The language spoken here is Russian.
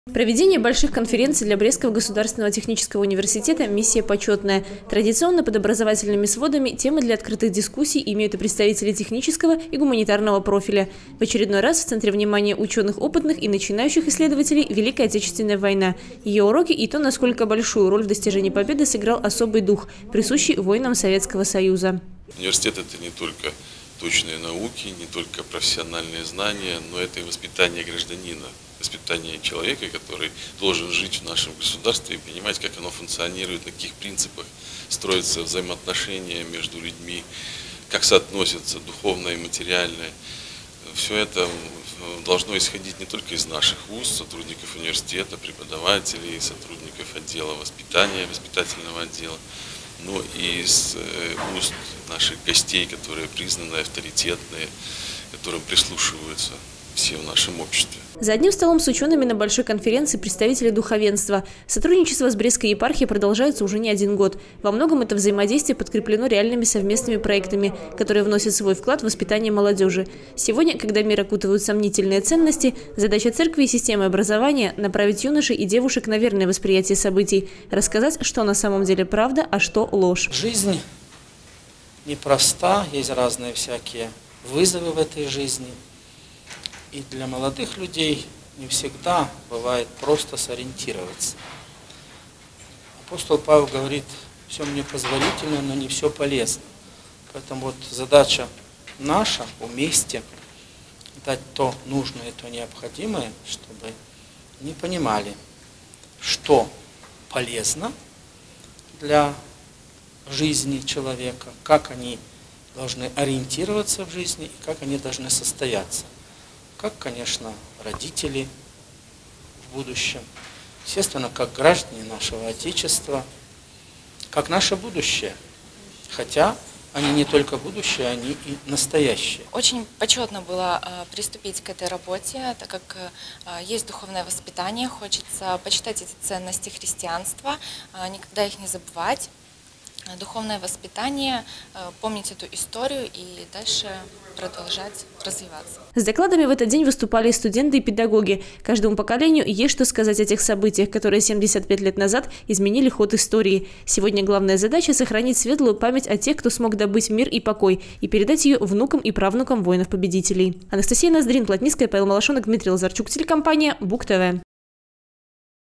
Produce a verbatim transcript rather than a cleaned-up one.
Проведение больших конференций для Брестского государственного технического университета – миссия почетная. Традиционно под образовательными сводами темы для открытых дискуссий имеют и представители технического и гуманитарного профиля. В очередной раз в центре внимания ученых опытных и начинающих исследователей Великая Отечественная война, ее уроки и то, насколько большую роль в достижении победы сыграл особый дух, присущий воинам Советского Союза. Университет – это не только точные науки, не только профессиональные знания, но это и воспитание гражданина, воспитание человека, который должен жить в нашем государстве и понимать, как оно функционирует, на каких принципах строятся взаимоотношения между людьми, как соотносятся духовное и материальное. Все это должно исходить не только из наших вуз, сотрудников университета, преподавателей, сотрудников отдела воспитания, воспитательного отдела, но и из уст наших гостей, которые признаны авторитетные, которым прислушиваются все в нашем обществе. За одним столом с учеными на большой конференции представители духовенства. Сотрудничество с Брестской епархией продолжается уже не один год. Во многом это взаимодействие подкреплено реальными совместными проектами, которые вносят свой вклад в воспитание молодежи. Сегодня, когда мир окутывают сомнительные ценности, задача церкви и системы образования – направить юношей и девушек на верное восприятие событий, рассказать, что на самом деле правда, а что ложь. Жизнь непроста, есть разные всякие вызовы в этой жизни. И для молодых людей не всегда бывает просто сориентироваться. Апостол Павел говорит, все мне позволительно, но не все полезно. Поэтому вот задача наша вместе дать то нужное и то необходимое, чтобы они понимали, что полезно для жизни человека, как они должны ориентироваться в жизни и как они должны состояться. Как, конечно, родители в будущем, естественно, как граждане нашего Отечества, как наше будущее. Хотя они не только будущее, они и настоящее. Очень почетно было э, приступить к этой работе, так как э, есть духовное воспитание, хочется почитать эти ценности христианства, э, никогда их не забывать. Духовное воспитание, помнить эту историю и дальше продолжать развиваться. С докладами в этот день выступали и студенты, и педагоги. Каждому поколению есть что сказать о тех событиях, которые семьдесят пять лет назад изменили ход истории. Сегодня главная задача – сохранить светлую память о тех, кто смог добыть мир и покой, и передать ее внукам и правнукам воинов-победителей. Анастасия Ноздрин, Плотницкая, Павел Малашонок, Дмитрий Лазарчук, телекомпания БУК ТВ.